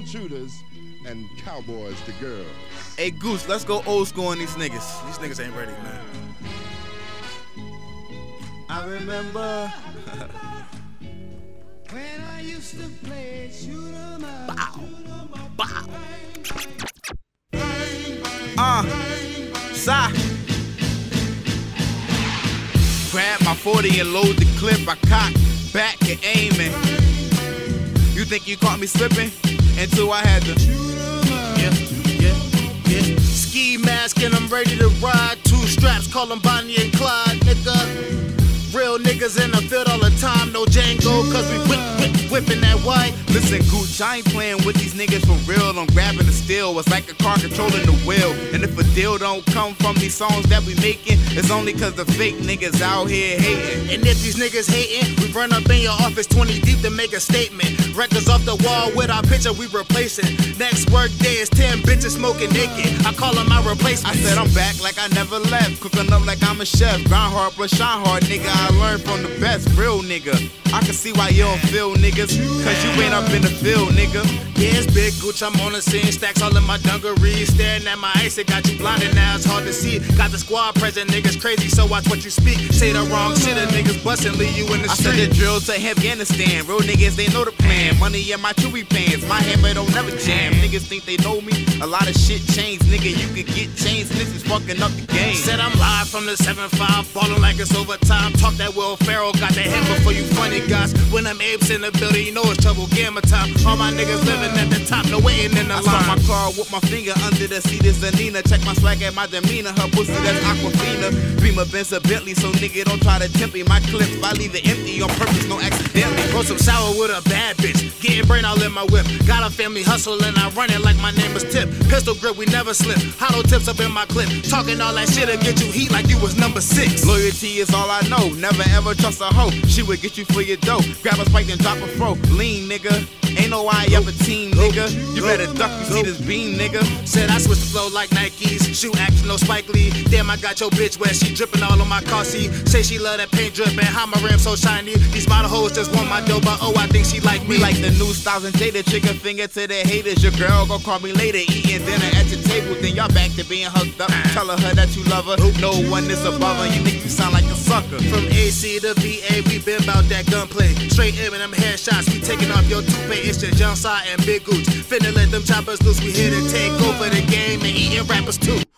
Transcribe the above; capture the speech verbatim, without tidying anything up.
intruders and cowboys to girls. Hey Goose, let's go old school on these niggas. These niggas ain't ready, man. I remember when I used to play shoot 'em up. Bow. Bow. Uh, sigh. Grab my forty and load the clip. I cock back and aiming. You think you caught me slipping? Until I had to. Yeah, yeah, yeah. Ski mask and I'm ready to ride. Two straps, call them Bonnie and Clyde, nigga. Real niggas in the field all the time, no Django, cause we whip, whip, whipping that white. Listen, Gooch, I ain't playing with these niggas for real. I'm grabbing the steel, it's like a car controlling the wheel. And if a deal don't come from these songs that we making, it's only cause the fake niggas out here hating. And if these niggas hating, we run up in your office twenty deep to make a statement. Records off the wall with our picture we replacing. Next work day is ten bitches smoking naked. I call them my replacement. I said I'm back like I never left, cooking up like I'm a chef. Grind hard plus shine hard, nigga. I learned from the best, real nigga. I can see why you don't feel niggas, cause you ain't up in the field, nigga. Yeah, it's Big Gooch, I'm on the scene, stacks all in my dungarees. Staring at my ice, it got you blinded, now it's hard to see. Got the squad present, niggas crazy, so watch what you speak. Say the wrong shit, a niggas bustin', leave you in the street. I send the drill to Afghanistan, real niggas, they know the plan. Money in my chewy pants, my hammer don't never jam. Niggas think they know me, a lot of shit changed, nigga. You could get changed, niggas fucking up the game. Said I'm live from the seven five, ballin' like it's overtime. Talk that Will Ferrell, got that hammer for you funny guys. When I'm apes in the building, you know it's trouble, gamma time. All my niggas living at the top, no waiting in the I line. I start my car with my finger under the seat of Zanina. Check my swag and my demeanor, her pussy that's Aquafina. Beamer, Benz, a Bentley, so nigga don't try to tempt me. My clips, I leave it empty on purpose, no accidentally. Roll some sour with a bad bitch, getting brain all in my whip. Got a family hustle and I run it like my name is Tip. Pistol grip, we never slip. Hollow tips up in my clip. Talking all that shit'll get you heat like you was number six. Loyalty is all I know, never ever trust a hoe. She would get you for your dough. Grab a spike and drop a fro. Lean, nigga. Ain't no I ever team, nigga. You better duck, you see this beam, nigga. Said I switched the flow like Nikes. Shoot action, no Spike Lee. Damn, I got your bitch wet. She dripping all on my car seat. Say she love that paint dripping. How my rim so shiny. These model hoes just want my dough, but oh, I think she like me. Like the new styles and Jada. Trigger finger to the haters. Your girl gon' call me later. Eating dinner at your table. Then y'all back to being hooked up. Tell her that you love her. No one is above her. You think you sound like a sucker. From A C to V A, we been about that gunplay. Straight in with them headshots. We taking off your toupee. It's just Young Side and Big Gooch. Finna let them choppers loose. We here to take over the game and eating rappers too.